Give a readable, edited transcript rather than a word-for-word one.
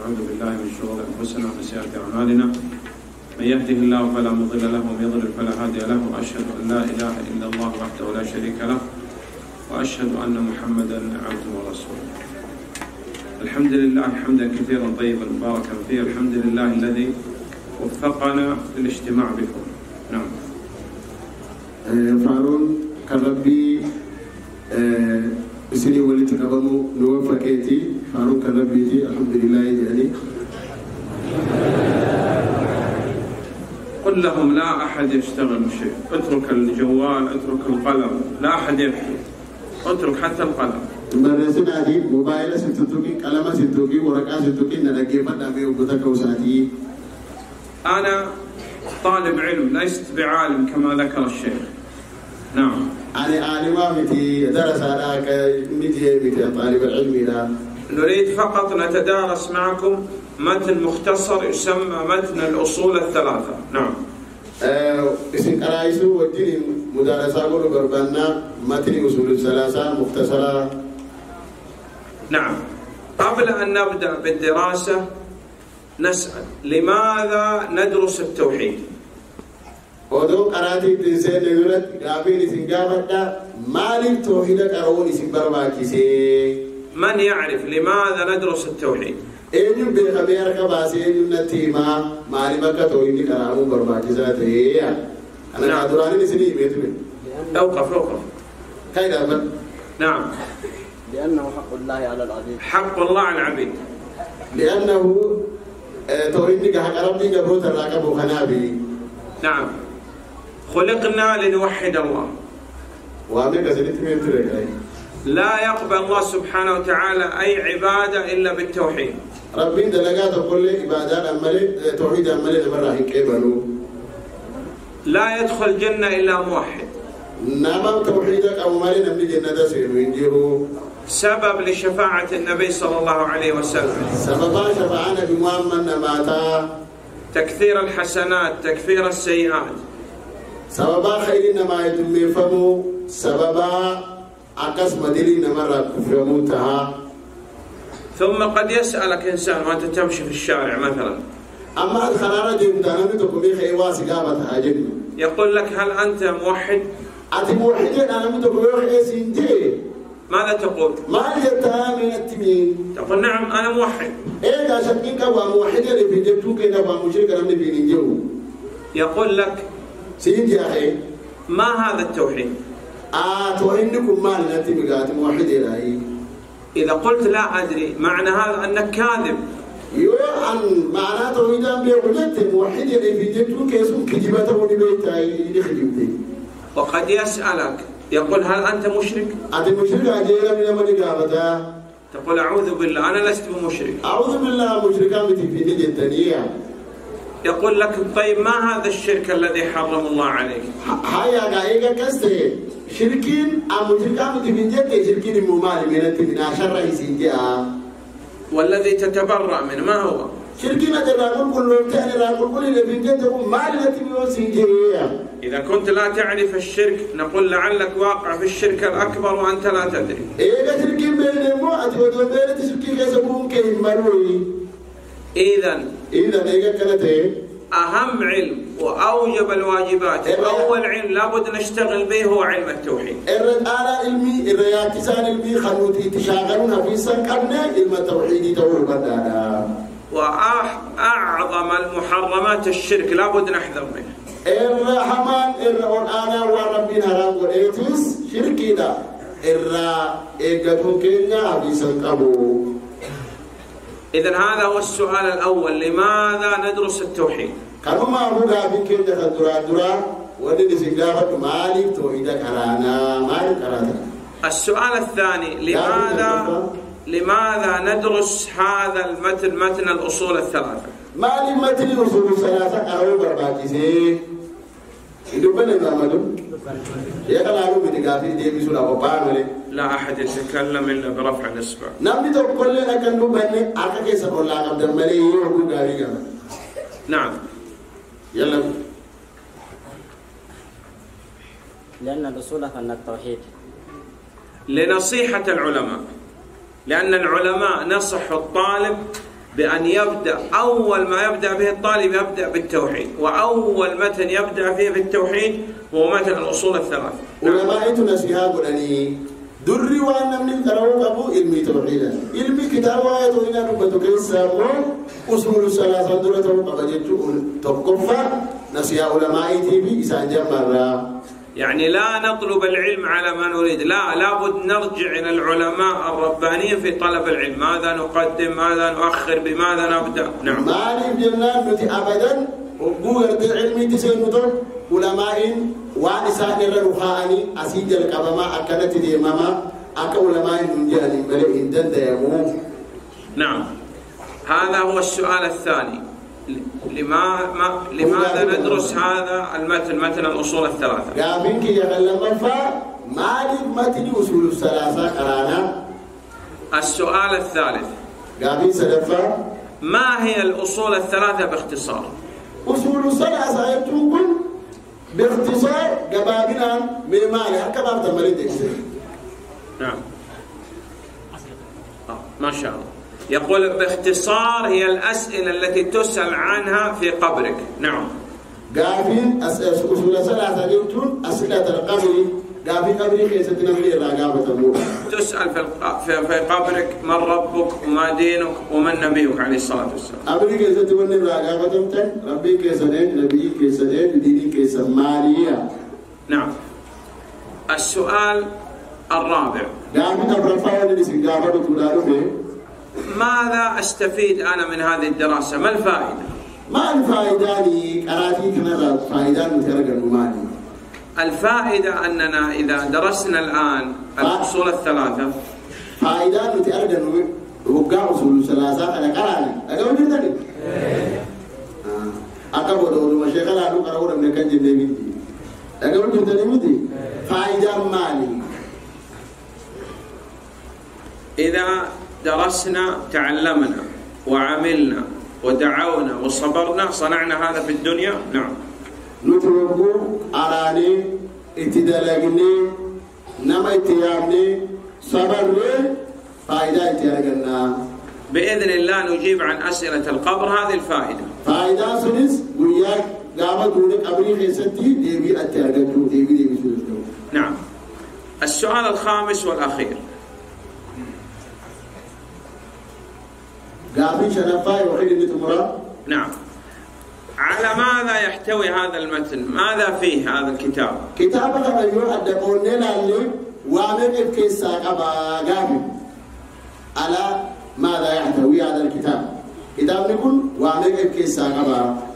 ونعوذ بالله من شرور أنفسنا ومن سيئات أعمالنا. من يهده الله فلا مضل له ومن يضلل فلا هادي له، وأشهد أن لا إله إلا الله وحده لا شريك له، وأشهد أن محمدا عبده ورسوله. الحمد لله حمدا كثيرا طيبا مباركا فيه. الحمد لله الذي وفقنا للاجتماع بكم. نعم. فارون كربي بسني وليت كبمو نوفقتي فارون كربي الحمد لله يعني. قل لهم لا أحد يشتغل شيء، اترك الجوال، اترك القلم، لا أحد يكتب، اترك حتى القلم. برسنا دي موبايل ستوكي، قلم ستوكي، ورقة ستوكي، ندقي فدا بيوقتك وساتي. أنا طالب علم ليست بعالم كما ذكر الشيخ. نعم. أنا عالم متي درس على متي طالب العلم لا. نريد فقط نتدارس معكم متن مختصر يسمى متن الأصول الثلاثة. نعم. اسم قرايسو وجني مدارسة قولوا بربنا متن أصول الثلاثة مختصرة. نعم. قبل أن نبدأ بالدراسة نسأل لماذا ندرس التوحيد؟ ودو قراتي تنسين لذلك قابل سنجابتا مالك توحيد قرون سنبرباكيسي. من يعرف لماذا ندرس التوحيد؟ أيهم بالخبير كباسي النتيمة معلمك توحيد قرون برباكيساتي. أنا قادراني نسني بيتمي. أوقف. كيف أبدا؟ نعم. لأنه حق الله على العبيد. حق الله على العبيد. لأنه توحيد حق ربي جبروت الراكب وخنابي. نعم. خلقنا لنوحد الله. لا يقبل الله سبحانه وتعالى أي عبادة إلا بالتوحيد. ربي دلقات كل عبادات أملي توحيد أملي لمرة كيبلو. لا يدخل الجنة إلا موحد. نعم توحيدك أو مالي نملي جنة سيرو. سبب لشفاعة النبي صلى الله عليه وسلم. سبب شفاعنا بمؤمن ماتا. تكثير الحسنات، تكثير السيئات. سببا خير ما يتم فمو، سببا عكس مدلي نمر كفرموتها. ثم قد يسألك إنسان وأنت تمشي في الشارع مثلا. أما الخرارة دي مدانة تقومي خيواسي قابتها جنة. يقول لك هل أنت موحد؟ أنت موحدين أنا متقوي خيسينتي. ماذا تقول؟ ما يتها من التمين. تقول نعم أنا موحد. إيه دا شكيك وموحد اللي في جبتوك إذا ومشرك أنا في نجيو. يقول لك سيدي يا أخي ما هذا التوحيد؟ توحيدكم ما التي بقات موحد إلهي. إذا قلت لا أدري معنى هذا أنك كاذب. عن معنى توحيدا بيقولت موحد اللي في جبتوك يسوم كجبته ونبيتاي يخجبتي. وقد يسألك يقول هل أنت مشرك؟ أنت مشرك أجيلا من من قابتا. تقول أعوذ بالله أنا لست بمشرك. أعوذ بالله مشركا بتفيدي التنية. يقول لك طيب ما هذا الشرك الذي حرم الله عليك؟ هيا قايقة كسته شركين مشركا بتفيدي شركين ممال من التمنى شر يسيجا. والذي تتبرأ منه ما هو؟ شركين أجراكم كلهم تاني راكم كل اللي بيجدهم مال التمنى يسيجا. إذا كنت لا تعرف الشرك نقول لعلك واقع في الشرك الأكبر وأنت لا تدري. إيه شركين بين الموت وبين شركين يسبون كيف مروي. إذا إيه كانت إيه؟ أهم علم وأوجب الواجبات وأول علم لابد نشتغل به هو علم التوحيد. الرجال علمي الرياكسان علمي خلوتي تشاغلون في سكرنا علم التوحيد توحيد بدانا. وأعظم المحرمات الشرك لابد نحذر منه. الرحمن القرآن وربنا رب الإيتس شركي دا إيجاتون كينيا في سكبو. إذن هذا هو السؤال الأول، لماذا ندرس التوحيد؟ كانوا ما أبوها في كينيا درا ودي سيجابة مالك توحيدك أرانا مالك أرانا. السؤال الثاني لماذا ندرس هذا المتن متن الأصول الثلاثة؟ مالك متن الأصول الثلاثة أرو برباكيسي. إذا بنا نعمله يكلامه بتجافي دي بيسولا وبامله. لا أحد يتكلم إلا برفع الإصبع. نعم تقول لنا كنو بني أكا كيس أقول لك عبد الملك يقول داريا. نعم. يلا. لأن الأصول فن التوحيد. لنصيحة العلماء، لأن العلماء نصحوا الطالب بأن يبدأ أول ما يبدأ به الطالب يبدأ بالتوحيد، وأول متن يبدأ فيه بالتوحيد هو متن الأصول الثلاثة. علماء نسيها قلني دري وأنا من تروق أبو علمي توحيدا علمي كتاب آيات وإنا نبتو كيسامو أصول الثلاثة درة وقبجتو تبقفا نسيها علماء تيبي إسان جمرا. يعني لا نطلب العلم على ما نريد، لابد نرجع إلى العلماء الربانيين في طلب العلم، ماذا نقدم، ماذا نؤخر، بماذا نبدأ. نعم. ما نبجلنا نتي أبدا وقوة العلم تسينتو علماء وإسان الرخاني أسيد القبما أكلت ديماما أكا علماء من جهل ملئ دند يمو. نعم. هذا هو السؤال الثاني، لماذا ندرس هذا المتن، متن الأصول الثلاثة؟ قابلك يغلم فا مالك متن أصول الثلاثة قرانا. السؤال الثالث، قابل سلفا ما هي الأصول الثلاثة باختصار؟ أصول الثلاثة يتوقن باختصار قبابنا ميمالي هكذا بتمرين. نعم. ما شاء الله. يقول باختصار هي الأسئلة التي تسأل عنها في قبرك. نعم. قابل أصول الثلاثة يتون أسئلة القبر قابل قبري خيستنا من الرقابة الموت. تسأل في قبرك من ربك وما دينك ومن نبيك عليه الصلاة والسلام. قبري خيستنا من الرقابة الموت ربي كيسنين نبي كيسنين ديني كيسمالية. نعم. السؤال الرابع، قابل أبرفاء لنسيقابة تولانو فيه ماذا أستفيد أنا من هذه الدراسة؟ ما الفائدة؟ ما الفائدة لي قراتي كنا فائدة مترقى المالي. الفائدة أننا إذا درسنا الآن الأصول الثلاثة فائدة مترقى وقع أصول الثلاثة أنا قراني أقول جدني أقول دولو مشي قرانو قرانو من كان جدني مدي أقول جدني مدي فائدة مالي. إذا درسنا تعلمنا وعملنا ودعونا وصبرنا صنعنا هذا في الدنيا. نعم. نتوقع أراني اتدلقني نما اتيامني صبرني فائدة اتيارقنا بإذن الله نجيب عن أسئلة القبر هذه الفائدة. فائدة سنس وياك قامت دونك أبري خيستي ديبي اتيارقنا ديبي سنسلو. نعم. السؤال الخامس والأخير، قابل شنفاي وحيد نتمرا. نعم. على ماذا يحتوي هذا المتن؟ ماذا فيه هذا الكتاب؟ كتابك أيها الدقوننا اللي وامن إبكيس ساقبا قابل على ماذا يحتوي هذا الكتاب؟ كتاب نقول وامن إبكيس ساقبا